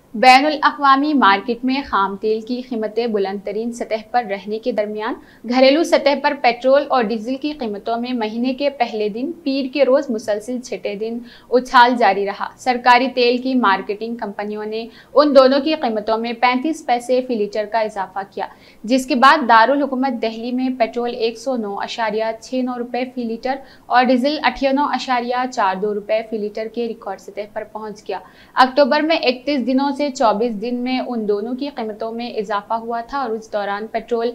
बैनुल अक़वामी market में खाम तेल की कीमतें बुलंद तरीन सतह पर रहने के दरमियान घरेलू सतह पर पेट्रोल और डीजल की कीमतों में महीने के पहले दिन पीर के रोज मुसलसिल छठे दिन उछाल जारी रहा। सरकारी तेल की मार्केटिंग कंपनियों ने उन दोनों की कीमतों में 35 पैसे फी लीटर का इजाफा किया, जिसके बाद दारुल हुकूमत दिल्ली में पेट्रोल 109.69 रुपए फी लीटर और डीजल 98.42 रुपए फी लीटर के रिकॉर्ड सतह पर पहुंच गया। अक्टूबर में 31 दिनों से 24 दिन में उन दोनों की कीमतों में इजाफा हुआ था और उस दौरान पेट्रोल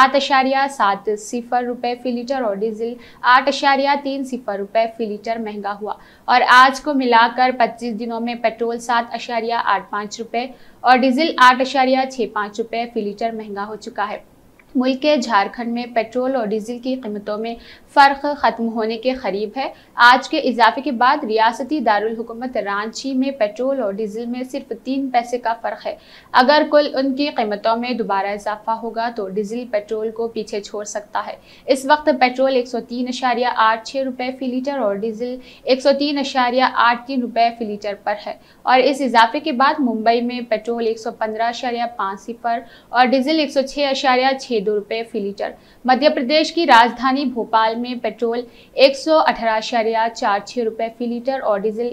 7.70 रुपए फी लीटर और डीजल 8.30 रुपए फी लीटर महंगा हुआ और आज को मिलाकर 25 दिनों में पेट्रोल 7.85 रुपए और डीजल 8.65 रुपए फी लीटर महंगा हो चुका है। मुल्क के झारखंड में पेट्रोल और डीजल की कीमतों में फ़र्क ख़त्म होने के करीब है। आज के इजाफे के बाद रियासती दारुल हुकूमत रांची में पेट्रोल और डीजल में सिर्फ 3 पैसे का फ़र्क है। अगर कुल उनकी कीमतों में दोबारा इजाफा होगा तो डीजल पेट्रोल को पीछे छोड़ सकता है। इस वक्त पेट्रोल 103.86 रुपए फी लीटर और डीजल 103.83 रुपए फी लीटर पर है और इस इजाफे के बाद मुंबई में पेट्रोल 115.50 और डीजल 106.62 रुपए फी लीटर। मध्य प्रदेश की राजधानी भोपाल में पेट्रोल 118.46 रुपए फी लीटर और डीजल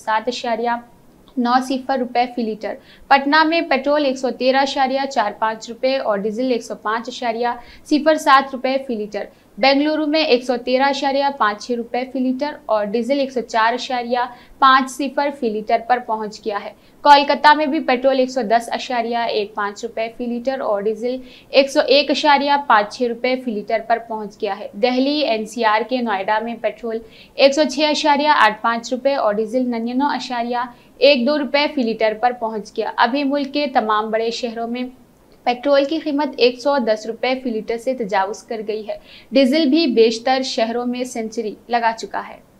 107.90 रुपए फी लीटर। पटना में पेट्रोल 113.45 रुपए और डीजल 105.07 रुपए फी लीटर। बेंगलुरु में 113.56 रुपए फी लीटर और डीजल 104.50 फी लीटर पर पहुंच गया है। कोलकाता में भी पेट्रोल 110.15 रुपए फी लीटर और डीजल 101.56 रुपए फी लीटर पर पहुंच गया है। दिल्ली एनसीआर के नोएडा में पेट्रोल 106.85 रुपए और डीजल 99.12 रुपए फी लीटर पर पहुंच गया। अभी मुल्क के तमाम बड़े शहरों में पेट्रोल की कीमत 110 रुपए फी लीटर से तजावुज़ कर गई है। डीजल भी बेशतर शहरों में सेंचुरी लगा चुका है।